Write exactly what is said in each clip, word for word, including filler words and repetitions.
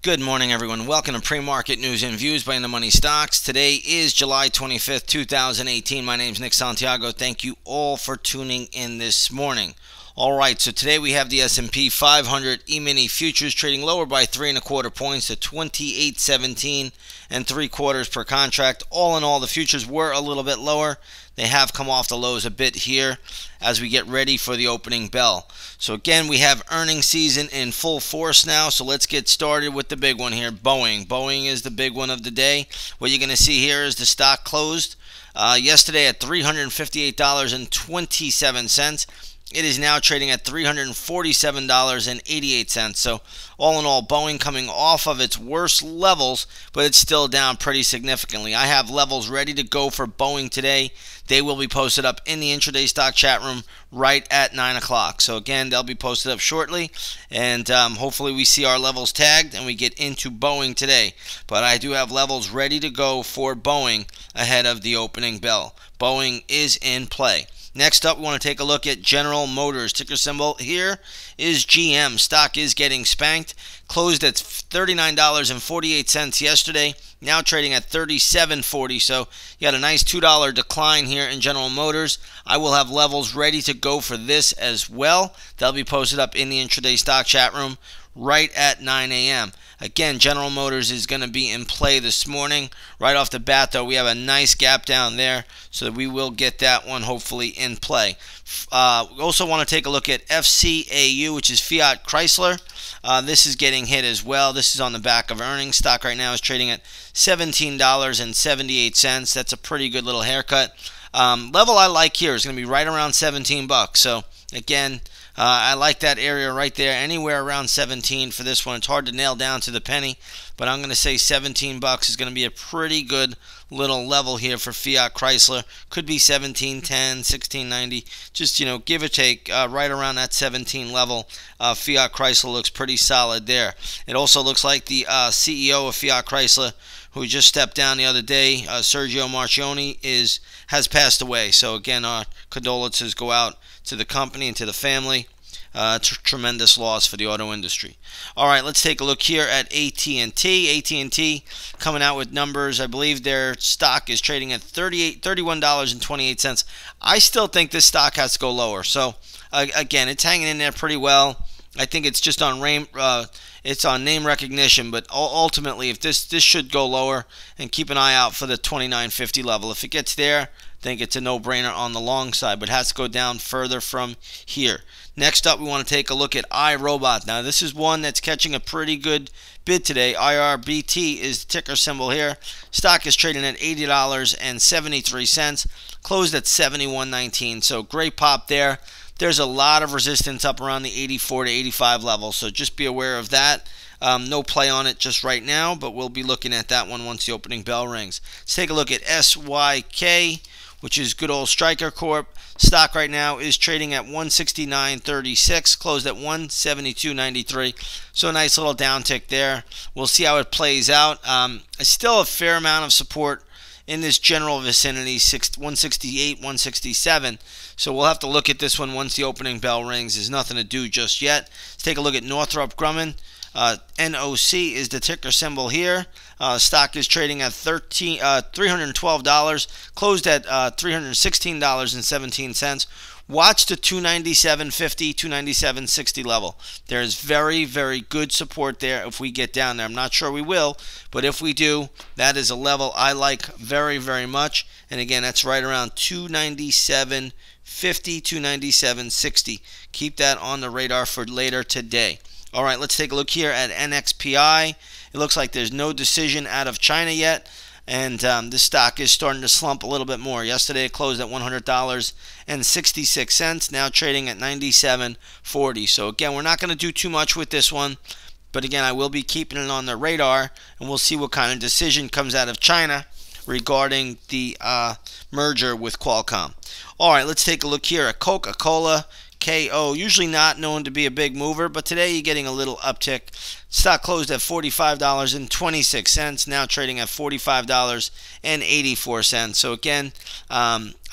Good morning, everyone. Welcome to Pre-Market News and Views by In the Money Stocks. Today is July twenty-fifth, two thousand eighteen. My name is Nick Santiago. Thank you all for tuning in this morning. All right, so today we have the S and P five hundred E-mini futures trading lower by three and a quarter points to twenty-eight seventeen and three quarters per contract. All in all, the futures were a little bit lower. They have come off the lows a bit here as we get ready for the opening bell. So again, we have earnings season in full force now. So let's get started with the big one here, Boeing. Boeing is the big one of the day. What you're going to see here is the stock closed uh, yesterday at three hundred fifty-eight dollars and twenty-seven cents. It is now trading at three hundred forty-seven dollars and eighty-eight cents. So all in all, Boeing coming off of its worst levels, but it's still down pretty significantly. I have levels ready to go for Boeing today. They will be posted up in the intraday stock chat room right at nine o'clock. So again, they'll be posted up shortly, and um, hopefully we see our levels tagged and we get into Boeing today. But I do have levels ready to go for Boeing ahead of the opening bell. Boeing is in play. Next up, we want to take a look at General Motors. Ticker symbol here is G M. Stock is getting spanked. Closed at thirty-nine dollars and forty-eight cents yesterday. Now trading at thirty-seven forty. So you got a nice two dollar decline here in General Motors. I will have levels ready to go for this as well. They'll be posted up in the intraday stock chat room right at nine A M Again, General Motors is going to be in play this morning. Right off the bat, though, we have a nice gap down there, so we will get that one hopefully in play. Uh, we also want to take a look at F C A U, which is Fiat Chrysler. Uh, this is getting hit as well. This is on the back of earnings. Stock right now is trading at seventeen dollars and seventy-eight cents. That's a pretty good little haircut. Um, level I like here is going to be right around seventeen bucks. So again, Uh, I like that area right there, anywhere around seventeen for this one. It's hard to nail down to the penny, but I'm going to say seventeen bucks is going to be a pretty good little level here for Fiat Chrysler. Could be seventeen ten, sixteen ninety, just, you know, give or take, uh, right around that seventeen level. Uh, Fiat Chrysler looks pretty solid there. It also looks like the uh, C E O of Fiat Chrysler, who just stepped down the other day, uh, Sergio Marchionne, is has passed away. So again, our condolences go out to the company and to the family. Uh, tr tremendous loss for the auto industry. All right, let's take a look here at A T and T. A T and T coming out with numbers. I believe their stock is trading at thirty-one dollars and twenty-eight cents. I still think this stock has to go lower. So uh, again, it's hanging in there pretty well. I think it's just on name, uh, it's on name recognition, but ultimately, if this this should go lower, and keep an eye out for the twenty-nine fifty level. If it gets there, I think it's a no-brainer on the long side, but it has to go down further from here. Next up, we want to take a look at iRobot. Now, this is one that's catching a pretty good bid today. I R B T is the ticker symbol here. Stock is trading at eighty dollars and seventy-three cents, closed at seventy-one nineteen. So great pop there. There's a lot of resistance up around the eighty-four to eighty-five level, so just be aware of that. Um, no play on it just right now, but we'll be looking at that one once the opening bell rings. Let's take a look at S Y K, which is good old Stryker Corp. Stock right now is trading at one sixty-nine thirty-six, closed at one seventy-two ninety-three. So a nice little downtick there. We'll see how it plays out. Um, still a fair amount of support in this general vicinity, one sixty-eight, one sixty-seven. So we'll have to look at this one once the opening bell rings. There's nothing to do just yet. Let's take a look at Northrop Grumman. Uh, N O C is the ticker symbol here. Uh, stock is trading at thirteen, uh, three hundred twelve dollars, closed at uh, three hundred sixteen dollars and seventeen cents. Watch the two ninety-seven fifty, two ninety-seven sixty level. There's very, very good support there if we get down there. I'm not sure we will, but if we do, that is a level I like very, very much. And again, that's right around two ninety-seven fifty, two ninety-seven sixty. Keep that on the radar for later today. All right, let's take a look here at N X P I. It looks like there's no decision out of China yet, and um, this stock is starting to slump a little bit more. Yesterday it closed at one hundred dollars and sixty-six cents, now trading at ninety-seven forty. So again, we're not going to do too much with this one, but again, I will be keeping it on the radar, and we'll see what kind of decision comes out of China regarding the uh, merger with Qualcomm. All right, let's take a look here at Coca-Cola. K O, usually not known to be a big mover, but today you're getting a little uptick. Stock closed at forty-five dollars and twenty-six cents, now trading at forty-five dollars and eighty-four cents. So again, um,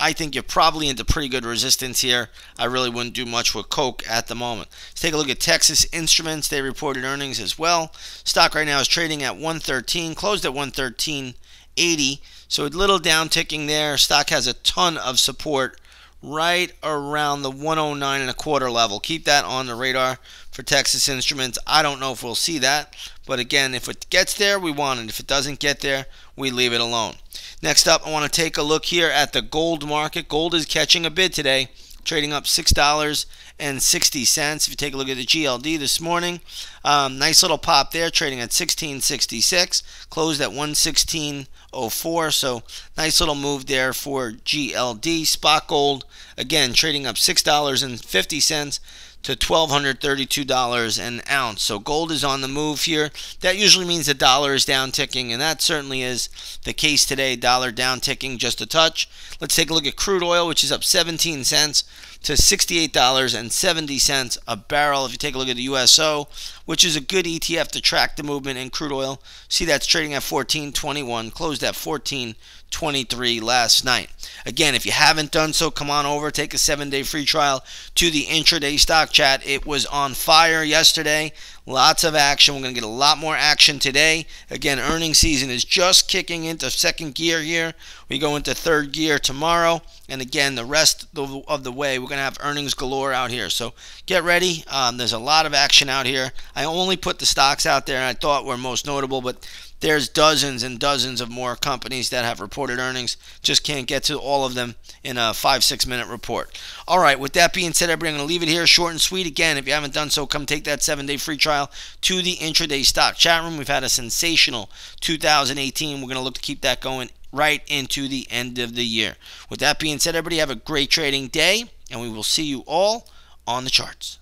I think you're probably into pretty good resistance here. I really wouldn't do much with Coke at the moment. Let's take a look at Texas Instruments. They reported earnings as well. Stock right now is trading at one thirteen, closed at one thirteen eighty. So a little down ticking there. Stock has a ton of support right around the one oh nine and a quarter level. Keep that on the radar for Texas Instruments. I don't know if we'll see that, but again, if it gets there, we want it. If it doesn't get there, we leave it alone. Next up, I want to take a look here at the gold market. Gold is catching a bid today, trading up six dollars and sixty cents. If you take a look at the G L D this morning, um, nice little pop there, trading at sixteen sixty-six, closed at one sixteen oh four. So nice little move there for G L D. Spot gold, again, trading up six dollars and fifty cents to one thousand two hundred thirty-two dollars an ounce. So gold is on the move here. That usually means the dollar is down ticking, and that certainly is the case today. Dollar down ticking just a touch. Let's take a look at crude oil, which is up seventeen cents to sixty-eight dollars and seventy cents a barrel. If you take a look at the U S O, which is a good E T F to track the movement in crude oil, see that's trading at fourteen twenty-one, closed at fourteen twenty-three last night. Again, if you haven't done so, come on over, take a seven-day free trial to the intraday stock chat. It was on fire yesterday. Lots of action. We're going to get a lot more action today. Again, earnings season is just kicking into second gear here. We go into third gear tomorrow. And again, the rest of the way, we're going to have earnings galore out here. So get ready. Um, there's a lot of action out here. I only put the stocks out there I thought were most notable, but there's dozens and dozens of more companies that have reported earnings. Just can't get to all of them in a five, six minute report. All right, with that being said, everybody, I'm going to leave it here short and sweet. Again, if you haven't done so, come take that seven-day free trial to the intraday stock chat room. We've had a sensational two thousand eighteen. We're going to look to keep that going right into the end of the year. With that being said, everybody, have a great trading day, and we will see you all on the charts.